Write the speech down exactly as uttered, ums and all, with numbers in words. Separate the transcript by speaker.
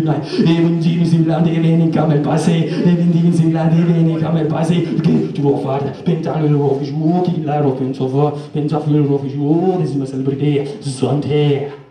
Speaker 1: Brunei, e vindini si là di veni come passé, e vindini si là di veni come passé, perché tu lo fare, pensare lo rovi giù, chi la rovi penso fa, penso a fare lo rovi giù, e si mi celebrate, zonte.